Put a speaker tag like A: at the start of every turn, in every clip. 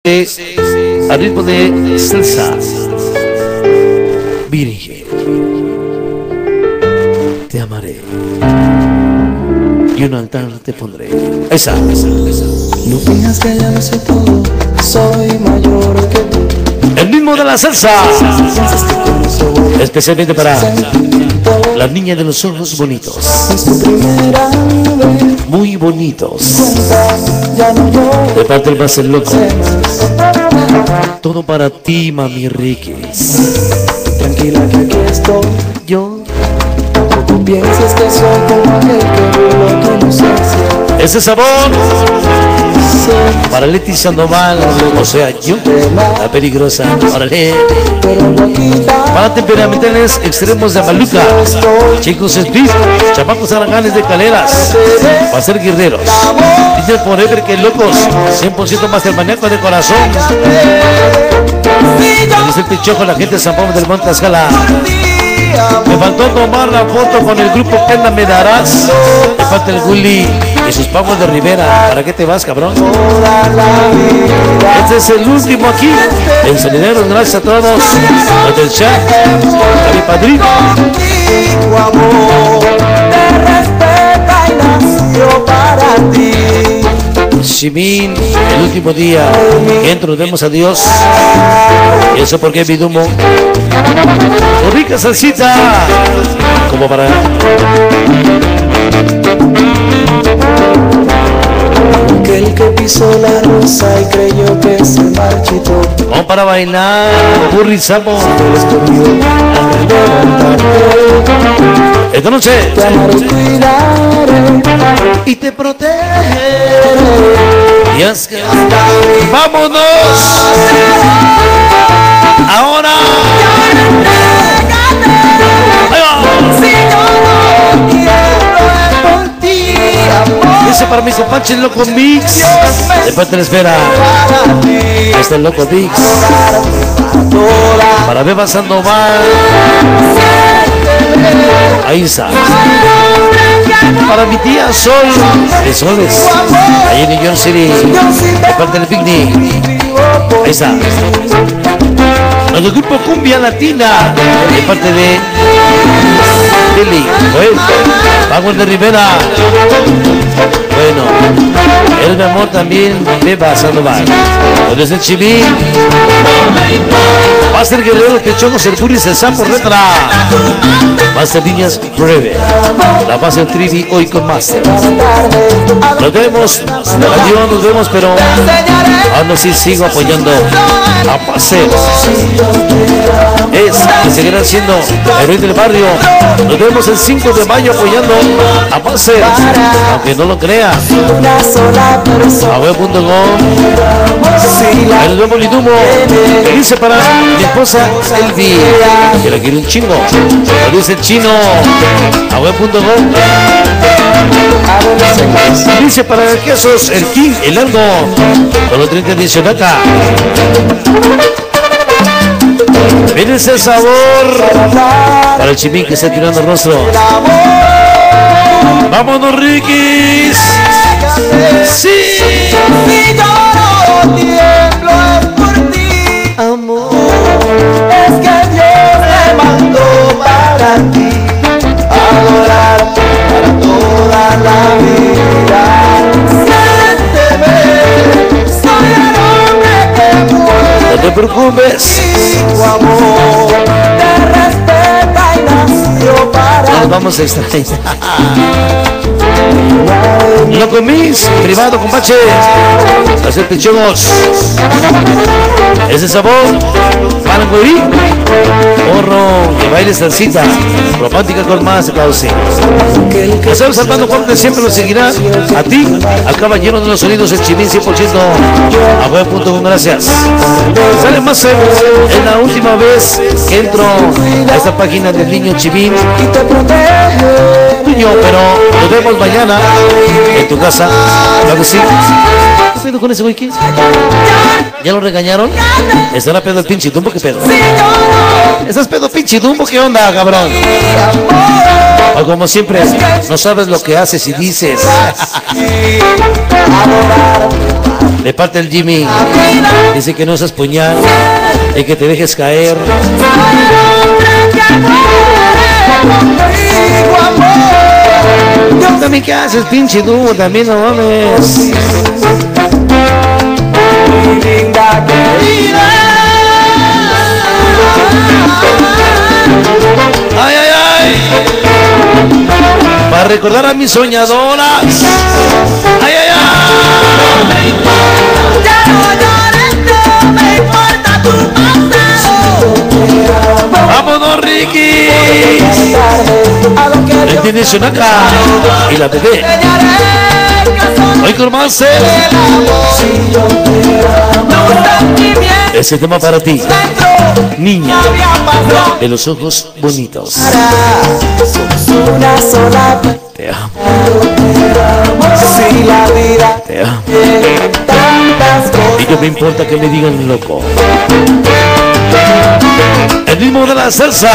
A: al ritmo de salsa virgen. Te amaré y un altar te pondré. Esa.
B: No finjas que ya lo sé todo, soy mayor que tú.
A: El ritmo de la salsa, especialmente para la niña de los ojos bonitos, muy bonitos, de parte del más el loco. Todo para ti, mami Ricky.
B: Tranquila que aquí estoy
A: Yo.
B: Tampoco pienses que soy como aquel que violó tu inocencia.
A: Ese sabor para Leti Sandoval, o sea, yo, la peligrosa. Órale. Para temperamentales extremos de Amaluca, chicos speed, chamacos araganes de Caleras, para ser guerreros. Dice Forever que locos, 100% más del maníaco de corazón. Dice el Pichojo, la gente de San Pablo del Monte Azcala. Me faltó tomar la foto con el grupo Pena Me Darás. Me falta el Gulli y sus pavos de Rivera. ¿Para qué te vas, cabrón? Este es el último aquí en Solideros. Gracias a todos los del chat, a mi padrino.
B: Tu amor te respeta y nació para ti.
A: Shimin, el último día que entro, vemos a Dios. Y eso porque mi dumo. Rica salsita, como para
B: Aquel que pisó la rosa y creyó que se marchitó.
A: como para bailar, burri sapo. Esta noche
B: Te amaré y cuidaré
A: y te protegeré. Y es que vámonos ahora. Dice para mi compadre el Loco Mix, después te la espera. Ahí está el Loco Mix. Para Beba Sandoval. Ahí está. Para mi tía Sol de Soles, ahí en New York City, de parte del Picnic. Ahí está. Los del grupo Cumbia Latina, de parte de Billy, Pago de Rivera. Bueno, el mi amor también me va Sandoval. Desde el Chivín, Master Guerrero, Pechongos, el Puris, el Sapo Retra, Master Niñas Breve, la base del Trivi hoy con Master. Nos vemos, adiós, nos vemos, pero aún así sigo apoyando a Paseo. Que seguirán siendo el rey del barrio. Nos vemos el 5 de mayo apoyando a Paseo, aunque no lo crea. A web.com, el nuevo Lidumo, que dice para mi esposa Elvi, que la quiere un chingo. Lo dice el chino, a web.com. Dice para el quesos, el King, el Largo, con los 30 de Xionaca. Miren ese sabor para el Chimín que está tirando el rostro. ¡Vámonos, Rikis! ¡Sí!
B: Si yo tiemblo es por ti, amor. Es que Dios me mandó para ti, adorar para toda la vida. Siénteme, soy el hombre que muere.
A: No te preocupes.
B: Tu amor te respeta y nació para ti.
A: Nos vamos a extrañar. Loco Mix, privado, compache. Hacer pechongos. Ese sabor, para morir. Porro, que baile salsita. Romántica con más cauce. Que sabes, Armando Fuerte siempre lo seguirá. A ti, al caballero de los sonidos, el Chimín 100%. A web.com, gracias. Sale más en la última vez que entro a esta página del niño Chimín.
B: Y te protege.
A: Ortuño, pero nos vemos mañana en tu casa. Claro que sí. ¿Qué pedo con ese güey? ¿Qué? ¿Ya lo regañaron? ¿Estará pedo el pinche Dumbo? ¿Qué pedo? ¿Estás pedo pinche Dumbo? ¿Qué onda, cabrón? O como siempre, no sabes lo que haces y dices. De parte del Jimmy, dice que no seas puñal y que te dejes caer. También, ¿qué haces, pinche Dumbo? También, no mames. Ay, ay, ay. Para recordar a mis soñadoras. Ay, ay, ay.
B: Ya no llores, no me importa tu pasado.
A: Vámonos, Ricky. El tiene Shonaka y la bebé. Hoy con Master. Ese tema para ti, niña de los ojos bonitos. Te amo. Te amo. Y no me importa que me digan loco. El ritmo de la salsa.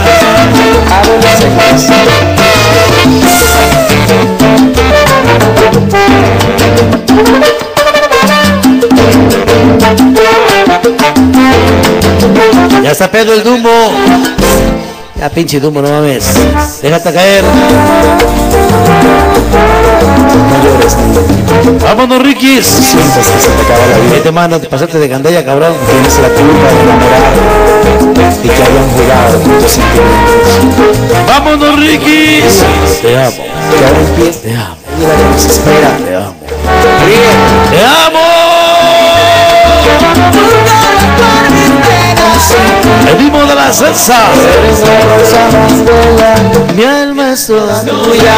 A: Ya está pedo el Dumbo. Ya pinche Dumbo, no mames. Déjate caer.
C: No llores, niña.
A: Vámonos, Riquis.
C: Sientes que se te acaba la vida.
A: Vete, mano, te pasaste de gandalla, cabrón.
C: Tienes la culpa de enamorar y que hayan jugado con tus sentimientos.
A: Vámonos, Riquis. Te amo.
C: Que ahora empieza.
A: Te amo.
C: Y la que nos espera.
A: Te amo.
C: Ríe.
A: Te amo. El ritmo de la salsa.
C: Eres la rosa más bella.
A: Mi alma es toda tuya.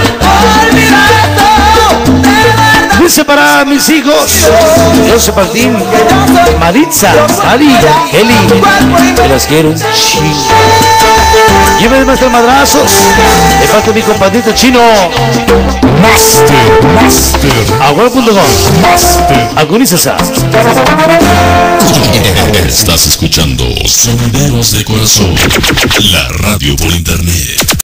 A: Dice para mis hijos José Martín, Maritza, Ali, Eli, que las quiero un chingo. Llévenme más de madrazos. De parte de mi compadrito chino. Master. Agua.com. Agonízasa.
D: Estás escuchando Sonderos de Corazón, la radio por internet.